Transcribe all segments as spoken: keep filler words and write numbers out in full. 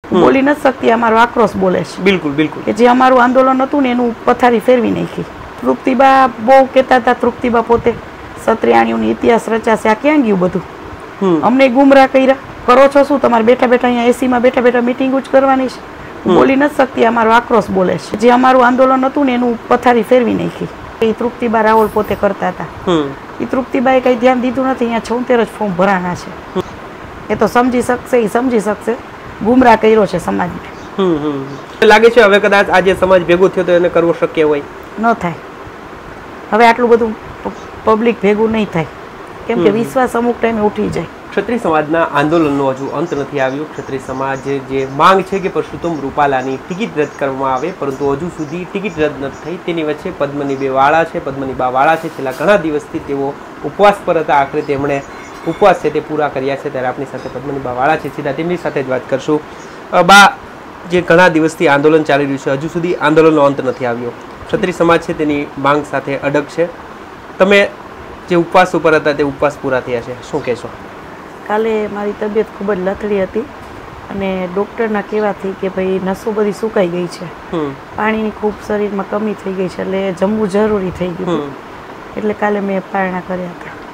બોલી નથી શકતી, અમારો આક્રોશ બોલે છે. બિલકુલ બિલકુલ. કે જે અમારું આંદોલન હતું ને એનું પથારી ફેરવી નાખી. તૃપ્તિબા બહુ કહેતા હતા, તૃપ્તિબા પોતે સત્રિયાણીઓની ઇતિહાસ રચાશે, આ ક્યાં ગયું બધું? અમને ગુમરાહ કર્યા કરો છો શું? તમારે બેઠા બેઠા અહીંયા એસીમાં બેઠા બેઠા મિટિંગ જ કરવાની છે? બોલી નથી શકતી, અમારો આક્રોશ બોલે છે. જે અમારું આંદોલન હતું ને એનું પથારી ફેરવી નાખી. એ તૃપ્તિબા રાવલ પોતે કરતા હતા. એ તૃપ્તિબાએ કઈ ધ્યાન દીધું નથી. અહીંયા છોતેર જ ફોર્મ ભરાના છે. એ તો સમજી શકશે, એ સમજી શકશે. ગુમરાહ કર્યો છે સમાજને. લાગે છે હવે કદાચ આજે સમાજ ભેગો થયો તો એને કરવો શક્ય હોય? ન થાય. હવે આટલું બધું પબ્લિક ભેગું નહીં થાય, કેમ કે વિશ્વાસ અમુક ટાઈમે ઉઠી જાય. ક્ષત્રિય સમાજના આંદોલનનો હજુ અંત નથી આવ્યો. ક્ષત્રિય સમાજ જે માંગ છે કે પરસોત્તમ રૂપાલાની ટિકિટ રદ કરવામાં આવે, પરંતુ હજુ સુધી ટિકિટ રદ નથી થઈ. તેની વચ્ચે પદ્મની બે વાળા છે, પદ્મની બા વાળા છે, છેલ્લા ઘણા દિવસથી તેઓ ઉપવાસ પર હતા. આખરે તેમણે ઉપવાસ છે તે પૂરા કર્યા છે. ત્યારે આપણી સાથે પદ્મની બા વાળા છે, સીધા તેમની સાથે જ વાત કરશું. બા, જે ઘણા દિવસથી આંદોલન ચાલી રહ્યું છે, હજુ સુધી આંદોલનનો અંત નથી આવ્યો. ક્ષત્રિય સમાજ છે તેની માંગ સાથે અડગ છે. તમે જે ઉપવાસ ઉપર હતા તે ઉપવાસ પૂરા થયા છે, શું કહેશો? કાલે મારી તબિયત ખૂબ જ લથડી હતી અને ડૉક્ટરના કહેવાથી કે ભાઈ નસો બધી સુકાઈ ગઈ છે, પાણીની ખૂબ શરીરમાં કમી થઈ ગઈ છે, એટલે જમવું જરૂરી થઈ ગયું. એટલે કાલે મેં પારણા કર્યા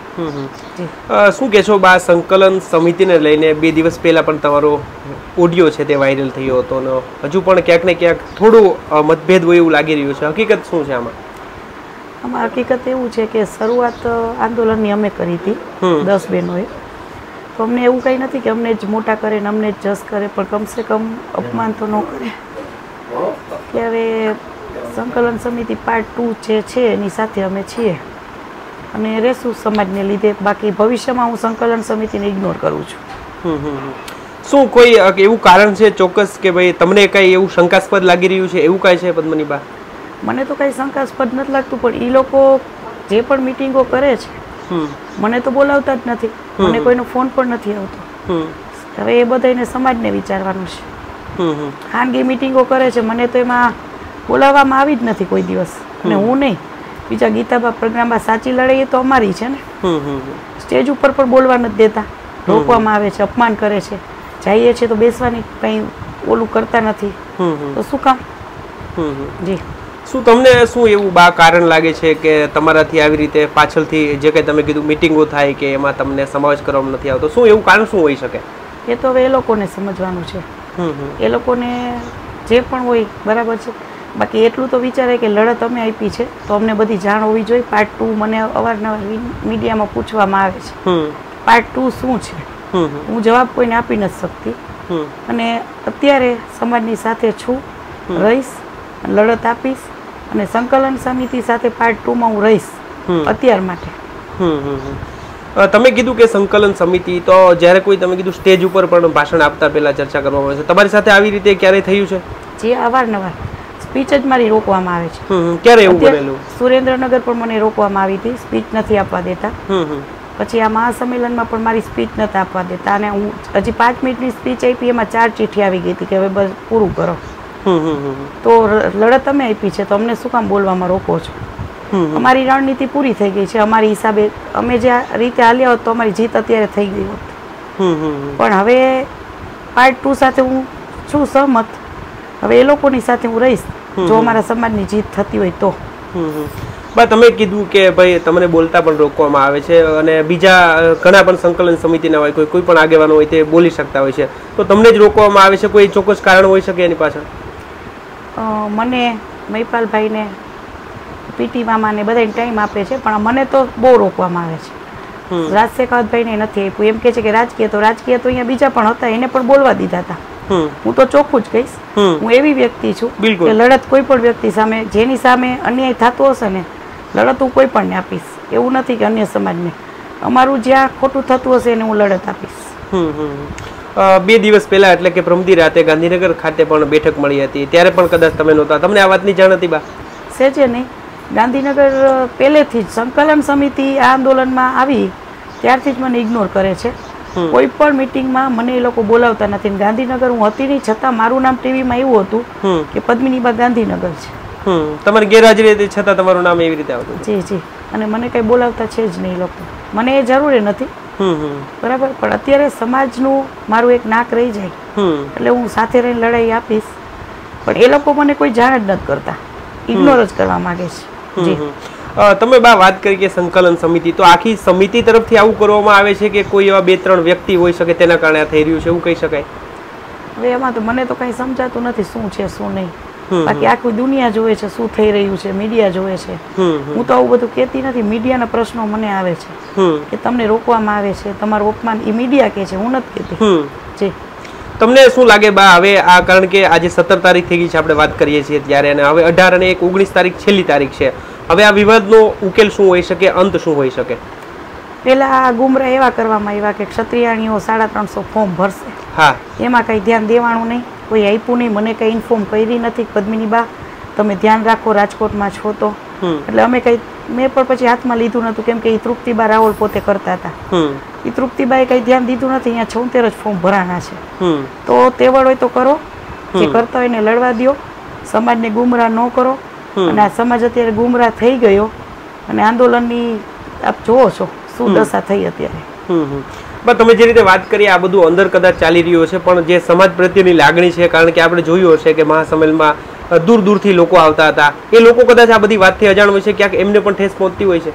હતા. શું કહેશો બા, સંકલન સમિતિને લઈને બે દિવસ પહેલા પણ તમારો ઓડિયો છે તે વાયરલ થયો હતો ને હજુ પણ ક્યાંક ને ક્યાંક થોડું મતભેદ હોય એવું લાગી રહ્યું છે, હકીકત શું છે આમાં? આમાં હકીકત એવું છે કે શરૂઆત આંદોલનની અમે કરી હતી દસ બહેનોએ. તો અમને એવું કંઈ નથી કે અમને જ મોટા કરે ને અમને જ જસ કરે, પણ કમસે કમ અપમાન તો ન કરે. કે હવે સંકલન સમિતિ પાર્ટ ટુ જે છે એની સાથે અમે છીએ અને રહેશું સમાજને લીધે. બાકી ભવિષ્યમાં હું સંકલન સમિતિને ઇગ્નોર કરું છું. શું કોઈ એવું કારણ છે ચોક્કસ કે ભાઈ તમને કઈ એવું શંકાસ્પદ લાગી રહ્યું છે, એવું કાંઈ છે પદ્મની બા? મને તો કઈ શંકાસ્પદ નથી લાગતું, પણ એ લોકો જે પણ મિટિંગો કરે છે મને તો બોલાવતા જ નથી, મને કોઈનો ફોન પણ નથી આવતો. હવે એ બધાને સમાજને વિચારવાનું છે. ખાનગી મિટિંગો કરે છે, મને તો એમાં બોલાવવામાં આવી જ નથી કોઈ દિવસ. અને હું નહીં, બીજા ગીતાબા પ્રજ્ઞાબા સાચી લડાઈ તો અમારી છે ને. સ્ટેજ ઉપર પણ બોલવા નથી દેતા, રોકવામાં આવે છે, અપમાન કરે છે. જઈએ છીએ તો બેસવાની કંઈ ઓલું કરતા નથી, તો શું કામ? જી. શું તમને શું એવું બા કારણ લાગે છે કે તમારાથી આવી રીતે પાછળથી જે કંઈ તમે કીધું મિટિંગો થાય કે એમાં તમને સમાવેશ કરવામાં નથી આવતો, શું એવું કારણ શું હોઈ શકે? એ તો હવે એ લોકોને સમજવાનું છે. એ લોકોને જે પણ હોય બરાબર છે. બાકી એટલું તો વિચારે કે લડત અમે આપી છે તો અમને બધી જાણ હોવી જોઈએ. પાર્ટ ટુ મને અવારનવાર મીડિયામાં પૂછવામાં આવે છે, પાર્ટ ટુ શું છે? હું જવાબ કોઈને આપી નથી શકતી. અને અત્યારે સમાજની સાથે છું, રહીશ, લડત આપીશ અને સંકલન સમિતિ સાથે પાર્ટ ટુ માં હું રહીશ અત્યાર માટે. તમે કીધું કે સંકલન સમિતિ, તો જ્યારે કોઈ તમે કીધું સ્ટેજ ઉપર પણ ભાષણ આપતા પહેલા ચર્ચા કરવામાં આવે છે, તમારી સાથે આવી રીતે ક્યારે થયું છે? જે અવારનવાર સ્પીચ જ મારી રોકવામાં આવે છે. ક્યારે એવું બનેલું? સુરેન્દ્રનગર પણ મને રોકવામાં આવી હતી, સ્પીચ નથી આપવા દેતા. પછી આ મહાસંમેલનમાં પણ મારી સ્પીચ નથી આપવા દેતા અને હું હજી પાંચ મિનિટની સ્પીચ આપી, એમાં ચાર ચીઠી આવી ગઈ હતી કે હવે બસ પૂરું કરો. તો લડત અમે આપી છે તો અમને શું કામ બોલવામાં રોકો છો? અમારી રણનીતિ પૂરી થઈ ગઈ છે. અમારી હિસાબે અમે જે રીતે હાલ્યા હોત તો અમારી જીત અત્યારે થઈ ગઈ હોત. પણ હવે પાર્ટ ટુ સાથે હું છું સહમત. હવે એ લોકોની સાથે હું રહીશ જો અમારા સમાજની જીત થતી હોય તો. બા, તમે કીધું કે ભાઈ તમને બોલતા પણ રોકવામાં આવે છે અને બીજા ઘણા પણ સંકલન સમિતિના હોય, કોઈ કોઈ પણ આગેવાનો હોય તે બોલી શકતા હોય છે, તો તમને જ રોકવામાં આવે છે? કોઈ ચોક્કસ કારણ હોઈ શકે એની પાછળ? મને મહિપાલભાઈને, પીટી મામાને બધાને ટાઈમ આપે છે, પણ મને તો બહુ રોકવામાં આવે છે. રાજ શેખાવતભાઈને નથી આપ્યું. એમ કે છે કે રાજકીય તો રાજકીય તો અહીંયા બીજા પણ હતા, એને પણ બોલવા દીધા હતા. હું તો ચોખ્ખું જ કહીશ, હું એવી વ્યક્તિ છું કે લડત કોઈ પણ વ્યક્તિ સામે, જેની સામે અન્યાય થતો હશે ને, લડત હું કોઈ પણ ને આપીશ. એવું નથી કે અન્ય સમાજને, અમારું જ્યાં ખોટું થતું હશે એને હું લડત આપીશ. બે દિવસ પહેલા એટલે કે પ્રમદી રાતે ગાંધીનગર ખાતે પણ બેઠક મળી હતી, ત્યારે પણ કદાચ તમે નહોતા, તમને આ વાતની જાણ હતી બા? સેજે નહીં. ગાંધીનગર પહેલેથી જ સંકલન સમિતિ આ આંદોલનમાં આવી ત્યારથી જ મને ઇગ્નોર કરે છે. કોઈ પણ મિટિંગમાં મને એ લોકો બોલાવતા નથી. ગાંધીનગર હું હતી નહીં, છતાં મારું નામ ટીવીમાં એવું હતું કે પદ્મિનીબા ગાંધીનગર છે. તમારી ગેરહાજરી હતી છતાં તમારું નામ એવી રીતે આવતું? જી જી. અને મને કઈ બોલાવતા છે જ નહીં લોકો. મને એ જરૂરી નથી, બરાબર, પણ અત્યારે સમાજનું મારું એક નાક રહી જાય એટલે હું સાથે રહીને લડાઈ આપીશ, પણ એ લોકો મને કોઈ જાણ જ નથી કરતા, ઇગ્નોર જ કરવા માંગે છે. જી તમે બા વાત કરી કે સંકલન સમિતિ, તો આખી સમિતિ તરફથી આવું કરવામાં આવે છે કે કોઈ એવા બે ત્રણ વ્યક્તિ હોઈ શકે તેના કારણે આ થઈ રહ્યું છે એવું કહી શકાય? હવે એમાં તો મને તો કઈ સમજાતું નથી શું છે શું નહીં, બાકી આખી દુનિયા જોવે છે શું થઈ રહ્યું છે, મીડિયા જોવે છે. હું તો આવું બધું કહેતી નથી, મીડિયાના પ્રશ્નો મને આવે છે કે તમને રોકવામાં આવે છે, તમારું અપમાન એ મીડિયા કહે છે, હું નથી કહેતી. જી તમને શું લાગે બા હવે આ, કારણ કે આજે સત્તર તારીખ થઈ ગઈ છે, આપણે વાત કરીએ છીએ ત્યારે, અને હવે અઢાર અને એક ઓગણીસ તારીખ છેલ્લી તારીખ છે, હવે આ વિવાદનો ઉકેલ શું હોઈ શકે, અંત શું હોઈ શકે? પેલા ગુમરા એવા કરવામાં આવ્યા કે ક્ષત્રિયાણીઓ સાડા ત્રણસો ફોર્મ ભરશે, હા, એમાં કઈ ધ્યાન દેવાનું નહીં, કોઈ આપ્યું નહીં, મને કઈ ઇન્ફોર્મ કરી નથી પદ્મિની બા, તમે ધ્યાન રાખો રાજકોટમાં છો તો, એટલે અમે કઈ મેં પણ પછી હાથમાં લીધું નતું, કેમ કે એ તૃપ્તિબા રાવલ પોતે કરતા હતા, એ તૃપ્તિબાએ કઈ ધ્યાન દીધું નથી, અહીંયા છોતેર જ ફોર્મ ભરાના છે, તો તેવડ હોય તો કરો, જે કરતા હોય ને લડવા દો, સમાજને ગુમરાહ ન કરો. અને આ સમાજ અત્યારે ગુમરાહ થઈ ગયો અને આંદોલનની આપ જોવો છો શું દશા થઈ અત્યારે. બસ તમે જે રીતે વાત કરી આ બધું અંદર કદાચ ચાલી રહ્યું છે, પણ જે સમાજ પ્રત્યેની લાગણી છે, કારણ કે આપણે જોયું હશે કે મહાસંમેલનમાં દૂર દૂરથી લોકો આવતા હતા, એ લોકો કદાચ આ બધી વાતથી અજાણ હોય છે, ક્યાંક એમને પણ ઠેસ પહોંચતી હોય છે.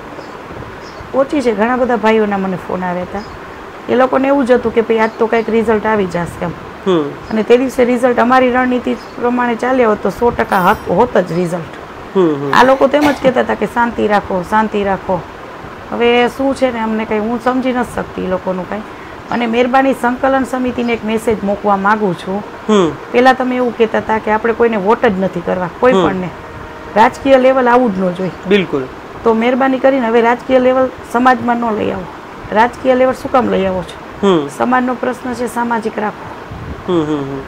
ઓછી છે, ઘણા બધા ભાઈઓના મને ફોન આવ્યા હતા, એ લોકોને એવું જ હતું કે ભાઈ આજ તો કંઈક રિઝલ્ટ આવી જશે એમ, અને તે દિવસે રિઝલ્ટ અમારી રણનીતિ પ્રમાણે ચાલ્યા હોત તો સો ટકા હોત જ રિઝલ્ટ. આ લોકો તેમ જ કહેતા હતા કે શાંતિ રાખો શાંતિ રાખો. હવે શું છે ને અમને કંઈ હું સમજી નથી શકતી એ લોકોનું કંઈ. અને મહેરબાની સંકલન સમિતિને એક મેસેજ મૂકવા માંગુ છું. પેલા તમે એવું કહેતા હતા કે આપણે કોઈને વોટ જ નથી કરવા, કોઈ પણ ને રાજકીય લેવલ આવું જ ન જોઈએ. બિલકુલ. તો મહેરબાની કરીને હવે રાજકીય લેવલ સમાજમાં ન લઈ આવો. રાજકીય લેવલ શું કામ લઈ આવો છો? સમાજનો પ્રશ્ન છે, સામાજિક રાખો.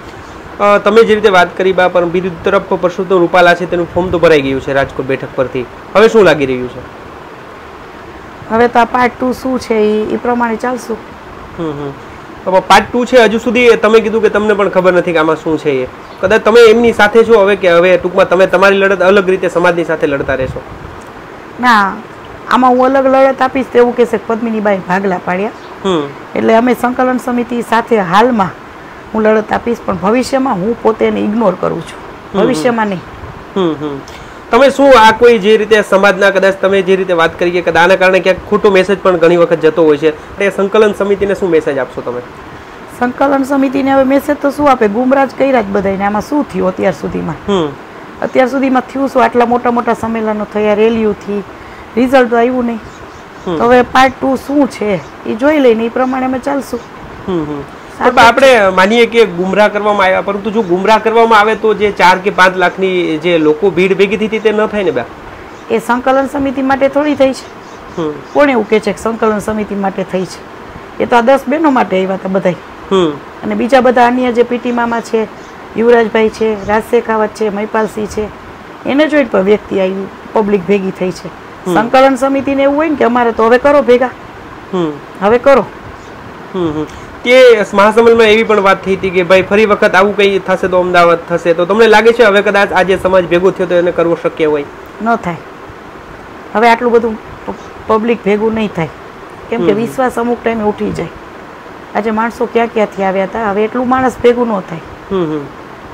તમે જે રીતે વાત કરી બા, પણ બીજી તરફ પરસોત્તમ રૂપાલા છે તેનું ફોર્મ તો ભરાઈ ગયું છે રાજકોટ બેઠક પરથી, હવે શું લાગી રહ્યું છે? હવે તો આ પાર્ટ ટુ શું છે એ પ્રમાણે ચાલશું. પાર્ટ ટુ છે, હજુ સુધી તમે કીધું કે તમને પણ ખબર નથી કે આમાં શું છે. એ કદાચ તમે એમની સાથે છો હવે, કે હવે ટૂંકમાં તમે તમારી લડત અલગ રીતે સમાજની સાથે લડતા રહેશો? ના, આમાં હું અલગ લડત આપીશ તો એવું કહેશે પદ્મિનીબાઈ ભાગલા પાડ્યા, એટલે અમે સંકલન સમિતિ સાથે હાલમાં હું લડત આપીશ, પણ ભવિષ્યમાં હું પોતે એને ઇગ્નોર કરું છું, ભવિષ્યમાં નહીં. તમે શું આ કોઈ જે રીતે સમાજના કદાચ તમે જે રીતે વાત કરી કે આના કારણે ક્યાંક ખોટો મેસેજ પણ ઘણી વખત જતો હોય છે, તે સંકલન સમિતિને શું મેસેજ આપશો તમે? સંકલન સમિતિને હવે મેસેજ તો શું આપે, ગુમરાહ જ કર્યા જ બધાને. આમાં શું થયું અત્યાર સુધીમાં? અત્યાર સુધીમાં થયું શું? આટલા મોટા મોટા સંમેલનો થયા, રેલીઓથી રિઝલ્ટ તો આવ્યું નહીં. તો હવે પાર્ટ ટુ શું છે એ જોઈ લઈને એ પ્રમાણે અમે ચાલશું. આપણે માનીએ કે ગુમરાહ કરવામાં આવ્યા, પરંતુ જો ગુમરાહ કરવામાં આવે તો જે ચાર કે પાંચ લાખની જે લોકો ભીડ ભેગી થઈ તે ન થાય ને બા? એ સંકલન સમિતિ માટે થોડી થઈ છે. કોણ એવું કે છે કે સંકલન સમિતિ માટે થઈ છે? એ તો આ દસ બહેનો માટે આવ્યા હતા બધા, અને બીજા બધા અન્ય જે પીટી મામા છે, યુવરાજભાઈ છે, રાજ શેખાવત છે, મહિપાલસિંહ છે, એને જોઈ પણ વ્યક્તિ આવી, પબ્લિક ભેગી થઈ છે. સંકલન સમિતિને એવું હોય ને કે અમારે તો હવે કરો ભેગા, હવે કરો. કે મહાસંમેલનમાં એવી પણ વાત થઈ હતી કે ભાઈ ફરી વખત આવું કંઈ થશે તો અમદાવાદ થશે, તો તમને લાગે છે હવે કદાચ આજે સમાજ ભેગો થયો તો એને કરવો શક્ય હોય? ન થાય. હવે આટલું બધું પબ્લિક ભેગું નહીં થાય, કેમ કે વિશ્વાસ અમુક ટાઈમે ઉઠી જાય. આજે માણસો ક્યાં ક્યાંથી આવ્યા હતા, હવે એટલું માણસ ભેગું ન થાય.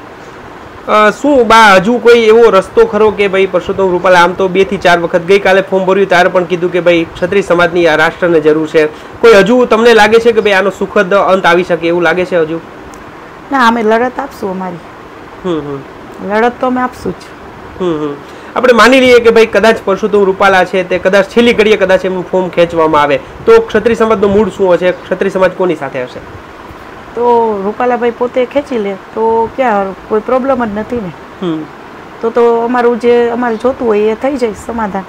શું બા હજુ કોઈ એવો રસ્તો ખરો કે ભાઈ પરસોત્તમ રૂપાલા આમ તો બે થી ચાર વખત ગઈકાલે ફોર્મ ભર્યું ત્યારે પણ કીધું કે ભાઈ ક્ષત્રિય સમાજની આ રાષ્ટ્રને જરૂર છે, કોઈ હજુ તમને લાગે છે કે ભાઈ આનો સુખદ અંત આવી શકે એવું લાગે છે હજુ? ના, અમે લડત આપશું અમારી. લડત તો અમે આપશું જ. આપણે માની લઈએ કે ભાઈ કદાચ પરસોત્તમ રૂપાલા છે તે કદાચ છેલ્લી ઘડીએ કદાચ એમનું ફોર્મ ખેંચવામાં આવે તો ક્ષત્રિય સમાજનો મૂળ શું હશે? ક્ષત્રિય સમાજ કોની સાથે હશે? તો રૂપાલાભાઈ પોતે ખેંચી લે તો ક્યાં કોઈ પ્રોબ્લેમ જ નથી ને. તો તો અમારું જે અમારે જોતું હોય એ થઈ જાય સમાધાન.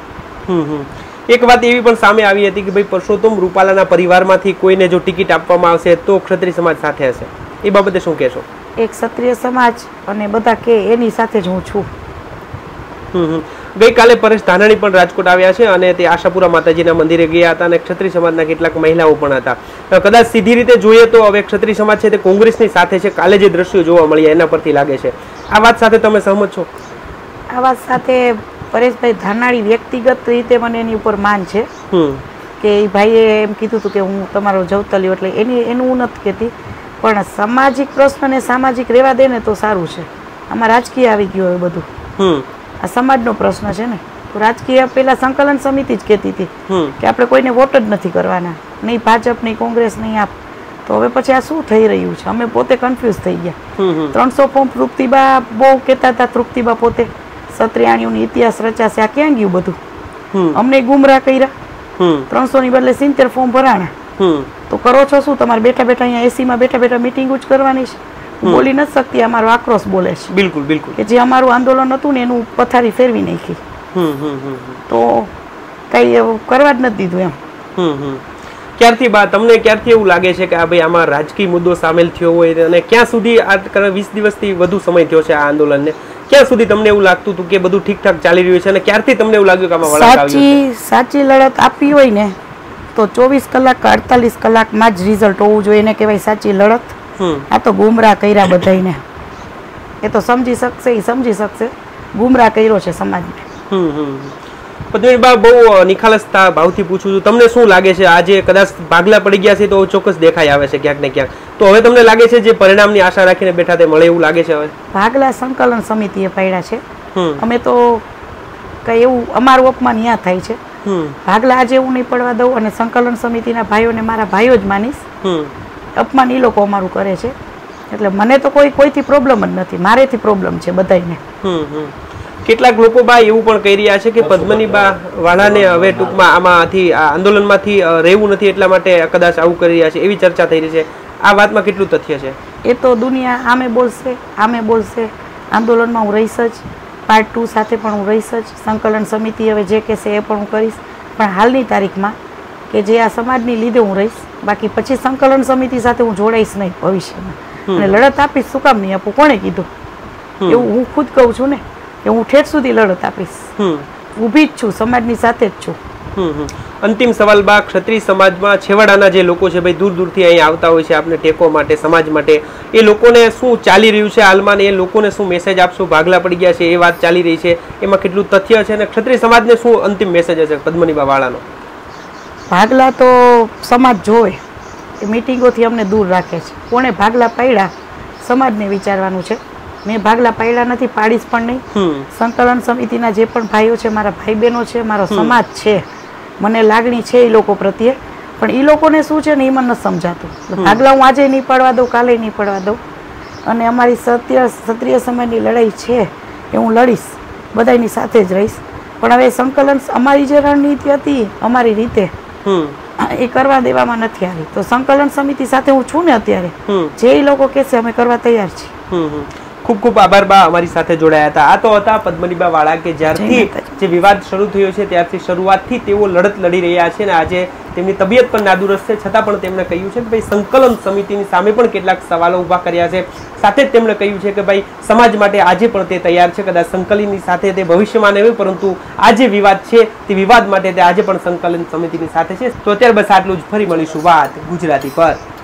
એક વાત એવી પણ સામે આવી હતી કે ભાઈ પરસોત્તમ રૂપાલાના પરિવારમાંથી કોઈને જો ટિકિટ આપવામાં આવશે તો ક્ષત્રિય સમાજ સાથે હશે, એ બાબતે શું કહેશો? એક ક્ષત્રિય સમાજ અને બધા કે એની સાથે જ હું છું. ગઈકાલે પરેશ ધાનાણી પણ રાજકોટ આવ્યા છે અને તે આશાપુરા માતાજીના મંદિરે ગયા હતા અને ક્ષત્રિય સમાજના કેટલાક મહિલાઓ પણ હતા. કદાચ સીધી રીતે જોઈએ તો હવે ક્ષત્રિય સમાજ છે તે કોંગ્રેસની સાથે છે, કાલે જે દ્રશ્યો જોવા મળ્યા એના પરથી લાગે છે. આ વાત સાથે તમે સહમત છો? આ વાત સાથે પરેશભાઈ ધાનાણી વ્યક્તિગત રીતે મને એની ઉપર માન છે, કે એ ભાઈએ એમ કીધું હતું કે હું તમારો જવતલ્યો, એટલે એની એનું હું નથી કહેતી, પણ સામાજિક પ્રશ્નને સામાજિક રહેવા દે ને તો સારું છે. આમાં રાજકીય આવી ગયું હવે બધું. આ સમાજનો પ્રશ્ન છે ને, તો રાજકીય પેલા સંકલન સમિતિ જ કહેતી હતી કે આપણે કોઈને વોટ જ નથી કરવાના, નહીં ભાજપ નહીં કોંગ્રેસ નહીં આપ. તો હવે પછી આ શું થઈ રહ્યું છે? અમે પોતે કન્ફ્યુઝ થઈ ગયા. ત્રણસો ફોર્મ તૃપ્તિબા બહુ કહેતા હતા, તૃપ્તિબા પોતે સત્રિયાણીઓની ઇતિહાસ રચાશે, આ ક્યાં ગયું બધું? અમને ગુમરાહ કર્યા. ત્રણસો ની બદલે સિત્તેર ફોર્મ ભરાણા. તો કરો છો શું? તમારે બેઠા બેઠા અહીંયા એસી માં બેઠા બેઠા મિટિંગ જ કરવાની છે? બોલી નથી શકતી, અમારો આક્રોશ બોલે છે. બિલકુલ બિલકુલ કે જે અમારું આંદોલન હતું ને એનું પથારી ફેરવી નાખી. તો કઈ એવું કરવા જ નથી દીધું એમ. ક્યારથી બા તમને ક્યારથી એવું લાગે છે કે આ ભાઈ આમાં રાજકીય મુદ્દો સામેલ થયો હોય, અને ક્યાં સુધી આ વીસ દિવસથી વધુ સમય થયો છે આ આંદોલનને, ક્યાં સુધી તમને એવું લાગતું હતું કે બધું ઠીકઠાક ચાલી રહ્યું છે, અને ક્યારથી તમને એવું લાગ્યું કે આમાં વળાંક આવ્યો છે? સાચી સાચી લડત આપી હોય ને તો ચોવીસ કલાક કે અડતાલીસ કલાકમાં જ રિઝલ્ટ હોવું જોઈએ, એને કહેવાય સાચી લડત. આ તો ગુમરાહ કર્યા બધાને, એ તો સમજી શકશે, એ સમજી શકશે. ગુમરાહ કર્યો છે સમાજને. પદ્મિનીબા, બહુ નિખાલસતા ભાવથી પૂછું છું, તમને શું લાગે છે આજે કદાચ ભાગલા પડી ગયા છે તો ચોક્કસ દેખાઈ આવે છે ક્યાંક ને ક્યાંક, તો હવે તમને લાગે છે જે પરિણામની આશા રાખીને બેઠા તે મળે એવું લાગે છે? હવે ભાગલા સંકલન સમિતિએ પાડ્યા છે, અમે તો કઈ એવું અમારું અપમાન અહીંયા થાય છે. ભાગલા આજે હું નહીં પડવા દઉં, અને સંકલન સમિતિના ભાઈઓને મારા ભાઈઓ જ માનીશ. અપમાન એ લોકો અમારું કરે છે, એટલે મને તો કોઈ કોઈથી પ્રોબ્લેમ જ નથી, મારેથી પ્રોબ્લેમ છે બધાને. કેટલાક લોકો બા એવું પણ કહી રહ્યા છે કે પદ્મનીબા વાળાને હવે ટૂંકમાં આમાંથી આ આંદોલનમાંથી રહેવું નથી, એટલા માટે કદાચ આવું કરી રહ્યા છે, એવી ચર્ચા થઈ રહી છે. આ વાતમાં કેટલું તથ્ય છે? એ તો દુનિયા આમે બોલશે, આમે બોલશે. આંદોલનમાં હું રહીશ જ, પાર્ટ ટુ સાથે પણ હું રહીશ જ. સંકલન સમિતિ હવે જે કહેશે એ પણ હું કરીશ, પણ હાલની તારીખમાં કે જે આ સમાજની લીધે હું રહીશ, બાકી પછી સંકલન સમિતિ સાથે હું જોડાઈશ નહીં ભવિષ્યમાં. અને લડત આપીશ, શું કામ નહીં આપું? કોણે કીધું? એવું હું ખુદ કહું છું ને કે હું ઠેઠ સુધી લડત આપીશ. ઊભી જ છું, સમાજની સાથે જ છું. અંતિમ સવાલ બા, ક્ષત્રિય સમાજમાં છેવાડાના જે લોકો છે ભાઈ, દૂર દૂરથી અહીં આવતા હોય છે આપને ટેકો માટે, સમાજ માટે, એ લોકોને શું ચાલી રહ્યું છે હાલમાં, એ લોકોને શું મેસેજ આપશો? ભાગલા પડી ગયા છે એ વાત ચાલી રહી છે, એમાં કેટલું તથ્ય છે, અને ક્ષત્રિય સમાજને શું અંતિમ મેસેજ હશે પદ્મનીબા વાળાનો? ભાગલા તો સમાજ જોવે, એ મિટિંગોથી અમને દૂર રાખે છે. કોણે ભાગલા પાડ્યા સમાજને વિચારવાનું છે. મેં ભાગલા પાડ્યા નથી, પાડીશ પણ નહીં. સંકલન સમિતિના જે પણ ભાઈઓ છે મારા ભાઈ બહેનો છે, મારો સમાજ છે, મને લાગણી છે એ લોકો પ્રત્યે, પણ એ લોકોને શું છે ને એ મને નથી સમજાતું. ભાગલા હું આજે નહીં પાડવા દઉં, કાલે નહીં પાડવા દઉં, અને અમારી સત્ય ક્ષત્રિય સમાજની લડાઈ છે એ હું લડીશ, બધાની સાથે જ રહીશ. પણ હવે સંકલન અમારી જે રણનીતિ હતી અમારી રીતે એ કરવા દેવામાં નથી આવી. તો સંકલન સમિતિ સાથે હું છું ને અત્યારે, જે એ લોકો કહેશે અમે કરવા તૈયાર છીએ. ખૂબ ખૂબ આભાર બા, અમારી સાથે જોડાયા હતા. આ તો હતા પદ્મનીબા વાળા કે જ્યારથી જે વિવાદ શરૂ થયો છે ત્યારથી શરૂઆતથી તેઓ લડત લડી રહ્યા છે, અને આજે તેમની તબિયત પણ નાદુરસ્ત છે, છતાં પણ તેમણે કહ્યું છે કે ભાઈ સંકલન સમિતિની સામે પણ કેટલાક સવાલો ઊભા કર્યા છે. સાથે જ તેમણે કહ્યું છે કે ભાઈ સમાજ માટે આજે પણ તે તૈયાર છે, કદાચ સંકલનની સાથે તે ભવિષ્યમાં નહીં હોય, પરંતુ આ જે વિવાદ છે તે વિવાદ માટે તે આજે પણ સંકલન સમિતિની સાથે છે. તો અત્યારે બસ આટલું જ. ફરી મળીશું વાત ગુજરાતી પર.